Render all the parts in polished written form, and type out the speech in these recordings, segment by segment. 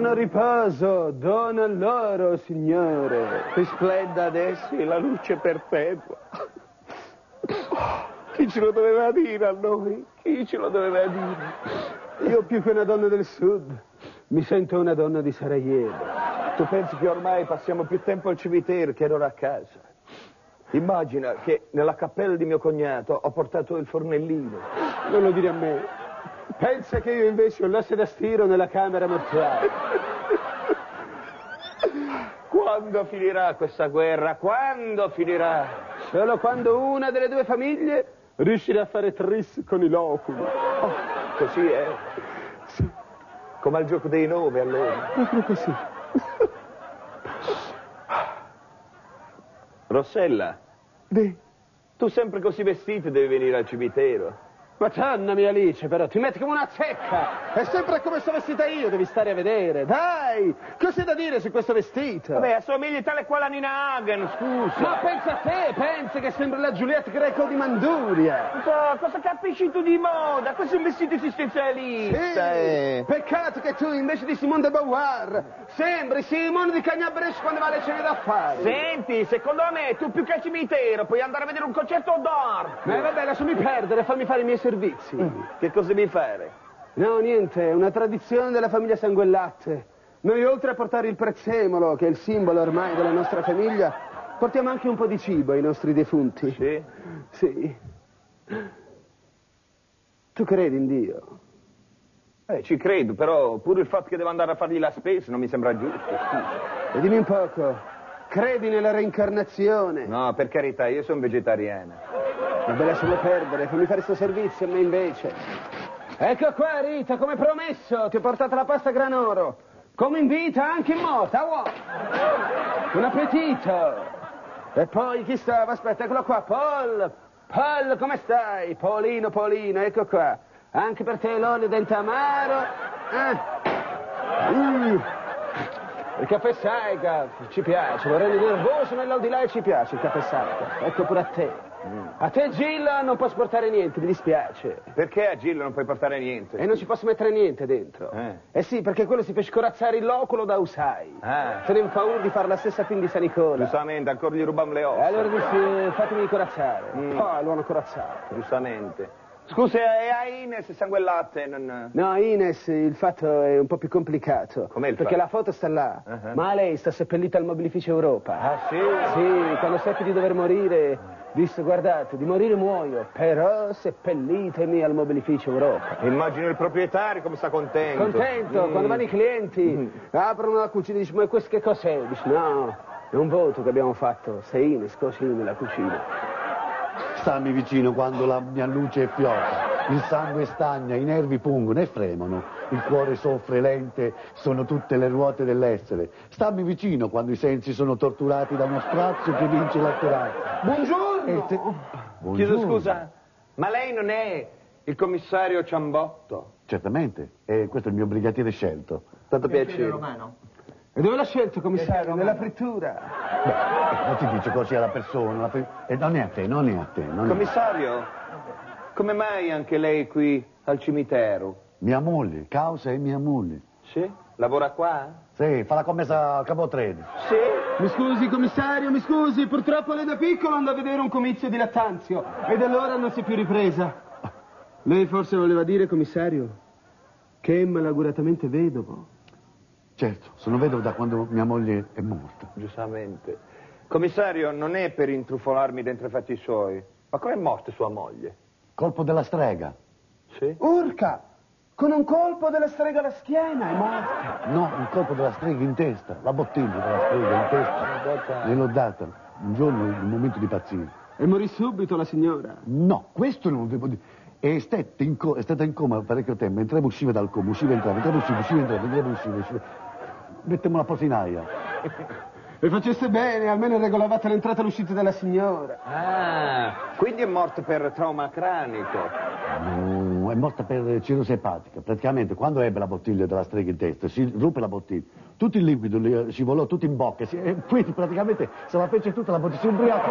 Buon riposo, dona loro, signore. Risplenda adesso la luce perpetua. Chi ce lo doveva dire a noi? Chi ce lo doveva dire? Io più che una donna del sud, mi sento una donna di Sarajevo. Tu pensi che ormai passiamo più tempo al cimitero che ora a casa? Immagina che nella cappella di mio cognato ho portato il fornellino. Non lo dire a me. Pensa che io invece ho l'asse da stiro nella camera mortuaria. Quando finirà questa guerra? Quando finirà? Solo quando una delle due famiglie riuscirà a fare tris con i loculi. Oh, così è? Sì. Come al gioco dei 9 allora. Proprio così. Rossella, tu sempre così vestita devi venire al cimitero. Madonna mia Alice, però, ti metti come una zecca! È sempre come sono vestita io, devi stare a vedere. Dai! Cosa hai da dire su questo vestito? Vabbè, assomigli tale quale a Nina Hagen, scusa. Ma pensa a te, pensa che sembra la Giulietta Greco di Manduria. Cosa capisci tu di moda? Questo è un vestito esistenzialista. Sì. Peccato che tu, invece di Simone de Beauvoir, sembri Simone di Cagnabrescia quando va alle cene d'affari. Senti, secondo me, tu più che al cimitero puoi andare a vedere un concerto d'oro. Ma vabbè, lasciami perdere, fammi fare i miei servizi. Che cosa devi fare? No, niente, è una tradizione della famiglia Sanguellatte. Noi, oltre a portare il prezzemolo, che è il simbolo ormai della nostra famiglia, portiamo anche un po' di cibo ai nostri defunti. Sì? Sì. Tu credi in Dio? Ci credo, però pure il fatto che devo andare a fargli la spesa non mi sembra giusto, scusa. E dimmi un poco, credi nella reincarnazione? No, per carità, io sono vegetariana. Vabbè, lascialo perdere, fammi fare sto servizio a me invece. Ecco qua, Rita, come promesso, ti ho portato la pasta granoro. Come in vita, anche in morta, wow. Un appetito. E poi chi stava? Aspetta, eccolo qua, Paul. Paul, come stai? Paolino, ecco qua. Anche per te l'olio dentamaro. Il caffè Saiga, ci piace, lo rende nervoso nell'aldilà e ci piace il caffè Saiga. Ecco pure a te. A te, Gilla, non posso portare niente, mi dispiace. Perché a Gilla non puoi portare niente? E non ci posso mettere niente dentro. Eh sì, perché quello si fece corazzare il loculo da Usai. Tenevo paura di fare la stessa fin di San Nicola. Giustamente, ancora gli rubam le ossa. E allora dissi, fatemi corazzare. Poi lo hanno corazzato. Giustamente. Scusa, e a Ines Sanguellatte non... No, Ines, il fatto è un po' più complicato. Com'è il perché fatto? la foto sta là, ma lei sta seppellita al Mobilificio Europa. Ah, sì? Sì, quando seppi di dover morire, disse, guardate, di morire muoio, però seppellitemi al Mobilificio Europa. Immagino il proprietario come sta contento. Contento, quando vanno i clienti, aprono la cucina e dicono, ma questo che cos'è? Dice, no, è un voto che abbiamo fatto, sei Ines, così nella cucina. Stammi vicino quando la mia luce è fioca, il sangue stagna, i nervi pungono e fremono, il cuore soffre lente, sono tutte le ruote dell'essere. Stammi vicino quando i sensi sono torturati da uno strazio che vince la speranza. Buongiorno! Buongiorno. Chiedo scusa, ma lei non è il commissario Ciambotto? Certamente, e questo è il mio brigatiere scelto. Tanto piacere. Romano. E dove l'ha scelto, commissario? Nella frittura. Beh, non ti dice così alla persona, non è a te, non è a te. Non è... Commissario, come mai anche lei qui al cimitero? Mia moglie, causa è mia moglie. Sì? Lavora qua? Sì, fa la commessa al capotreno. Sì? Mi scusi, commissario, mi scusi, purtroppo lei da piccolo andò a vedere un comizio di Lattanzio e da allora non si è più ripresa. Lei forse voleva dire, commissario, che è malauguratamente vedovo? Certo, sono vedovo da quando mia moglie è morta. Giustamente. Commissario, non è per intrufolarmi dentro i fatti suoi, ma com'è morta sua moglie? Colpo della strega. Sì? Urca! Con un colpo della strega alla schiena è morta. No, un colpo della strega in testa, la bottiglia della strega in testa. Gliel'ho data un giorno in un momento di pazzia. E morì subito la signora? No, questo non lo devo dire. È stata in coma parecchio tempo, entrava e usciva dal coma, usciva e entrava, entrava e usciva, usciva e entrava, entrava e usciva. Mettiamo la posa in aria. E facesse bene, almeno regolavate l'entrata e l'uscita della signora. Ah, quindi è morta per trauma cranico. No, è morta per cirrosi epatica. Praticamente quando ebbe la bottiglia della strega in testa, si ruppe la bottiglia, tutto il liquido le scivolò tutto in bocca e quindi praticamente se la fece tutta la bottiglia, si ubriacò.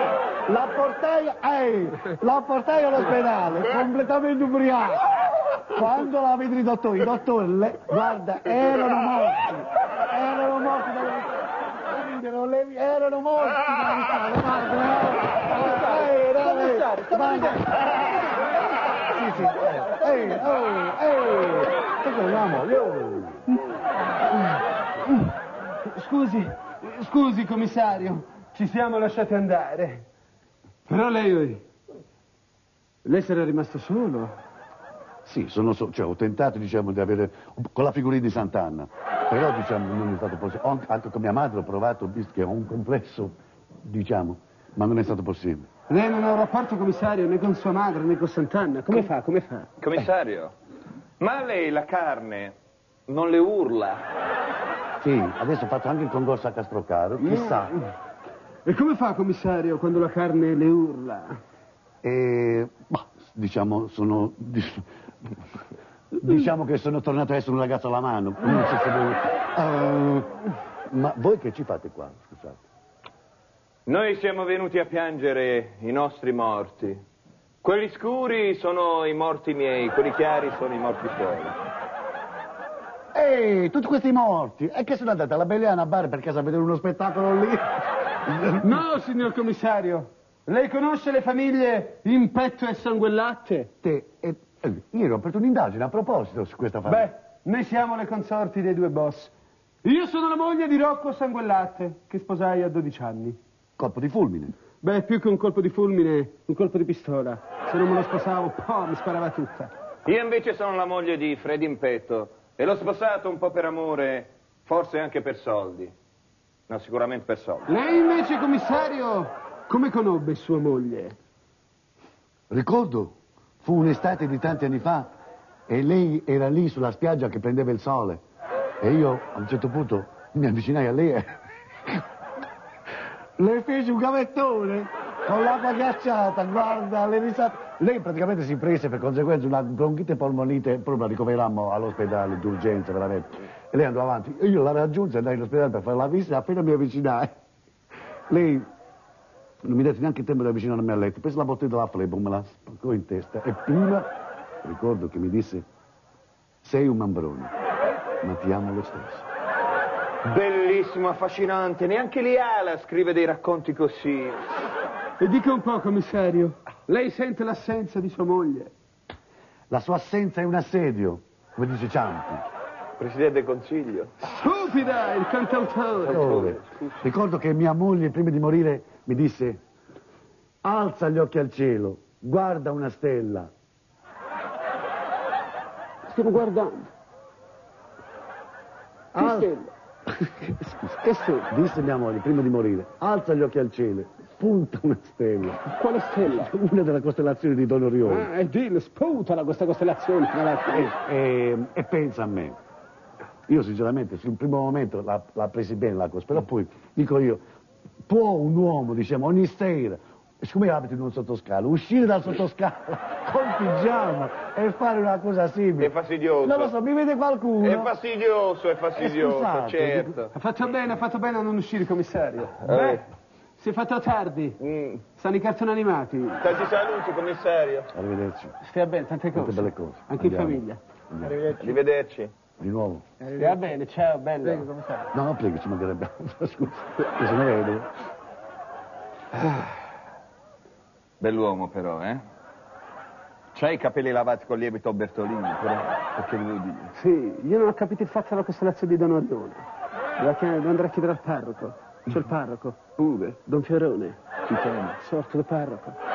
La portai all'ospedale, completamente ubriaca. Quando la vedi i dottori, guarda, erano morti erano morti Scusi, commissario, ci siamo lasciati andare. Però lei sarà rimasto solo. Sì, cioè, ho tentato, diciamo, di avere con la figurina di Sant'Anna, però, diciamo, non è stato possibile. Anche con mia madre ho provato, visto che ho un complesso, diciamo, ma non è stato possibile. Lei non ha un rapporto, commissario, né con sua madre né con Sant'Anna. Come fa? Commissario, ma a lei la carne non le urla? Sì, adesso ho fatto anche il concorso a Castrocaro, chissà. E come fa, commissario, quando la carne le urla? Diciamo, diciamo che sono tornato a essere un ragazzo alla mano. Non so se ma voi che ci fate qua, scusate? Noi siamo venuti a piangere i nostri morti. Quelli scuri sono i morti miei, quelli chiari sono i morti suoi. Ehi, tutti questi morti! E che sono andati alla Belliana a Bar per caso a vedere uno spettacolo lì? No, signor commissario. Lei conosce le famiglie Impetto e Sanguellatte? Ieri ho aperto un'indagine a proposito su questa famiglia. Beh, noi siamo le consorti dei due boss. Io sono la moglie di Rocco Sanguellatte, che sposai a 12 anni. Colpo di fulmine? Beh, più che un colpo di fulmine, un colpo di pistola. Se non me lo sposavo, mi sparava tutta. Io invece sono la moglie di Freddy Impetto e l'ho sposato un po' per amore, forse anche per soldi. No, sicuramente per soldi. Lei invece, commissario, come conobbe sua moglie? Ricordo, fu un'estate di tanti anni fa e lei era lì sulla spiaggia che prendeva il sole e io a un certo punto mi avvicinai a lei e le feci un gavettone con l'acqua ghiacciata, guarda, le risate. Lei praticamente si prese per conseguenza una bronchite polmonite, proprio la ricoverammo all'ospedale d'urgenza, veramente. E lei andò avanti. Io la raggiunsi, andai all'ospedale per fare la visita, appena mi avvicinai. Lei non mi dette neanche il tempo di avvicinarmi al letto, prese la bottiglia della Flebo, me la spaccò in testa e prima ricordo che mi disse: sei un mambrone, ma ti amo lo stesso. Bellissimo, affascinante, neanche Liala scrive dei racconti così. E dica un po', commissario, lei sente l'assenza di sua moglie? La sua assenza è un assedio, come dice Ciampi. Presidente del Consiglio. Stupida, il cantautore. Ricordo che mia moglie, prima di morire, mi disse: alza gli occhi al cielo, guarda una stella. Stiamo guardando. Che stella? Scusa, che stella? Disse mia moglie, prima di morire: alza gli occhi al cielo, spunta una stella. Quale stella? Una della costellazione di Don Orione. E dillo, sputala questa costellazione. E pensa a me. Io sinceramente sul primo momento l'ha presi bene la cosa, però poi dico io, può un uomo, diciamo, ogni sera, siccome io abito in un sottoscala, uscire dal sottoscala con pigiama e fare una cosa simile? È fastidioso. Non lo so, mi vede qualcuno? È fastidioso, Scusate, certo. Ha fatto bene a non uscire, commissario. Beh, si è fatto tardi. Stanno i cartoni animati. Tanti saluti, commissario. Arrivederci. Stia bene, tante cose. Tante belle cose. Anche Andiamo. in famiglia. Arrivederci. Di nuovo. Stia bene, ciao, bello. Prego, commissario. No, prego, ci mancherebbe. Scusa, che se ne vedo. Bell'uomo però, eh? C'hai i capelli lavati con lievito Bertolini, però, perché lo devo dire? Sì, io non ho capito il fatto della costellazione di Don Orione. Devo andare a chiedere al parroco. C'è il parroco. Don Fiorone. Sorto del parroco.